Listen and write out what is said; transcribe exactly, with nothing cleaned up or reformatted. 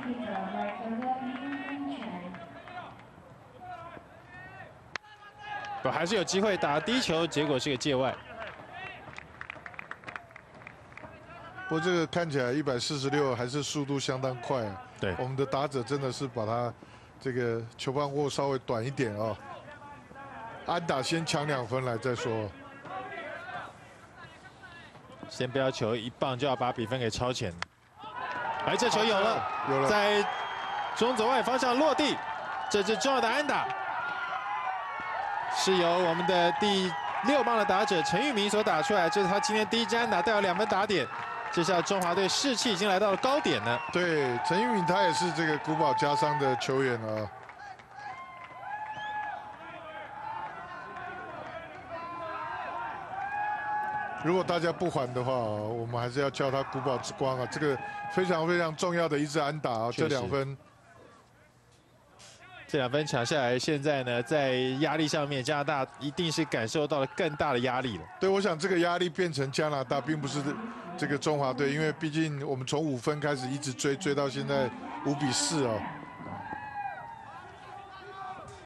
不，还是有机会打第一球，结果是个界外。 不过这个看起来一百四十六还是速度相当快啊。 对， 我们的打者真的是把他这个球棒握稍微短一点啊。安打先抢两分来再说。 先不要求一棒就要把比分给超前。哎，这球有了， 有了， 在中左外方向落地，这是重要的安打。 是由我们的第六棒的打者陈玉明所打出来，这是他今天第一支安打，带有两分打点。这下中华队士气已经来到了高点了。 对，陈玉明他也是这个古堡家商的球员啊。如果大家不还的话，我们还是要叫他古堡之光啊，这个非常非常重要的一支安打啊，这两分。 这两分抢下来，现在呢，在压力上面，加拿大一定是感受到了更大的压力了。 对，我想这个压力变成加拿大，并不是这个中华队，因为毕竟我们从五分开始一直追，追到现在五比四哦。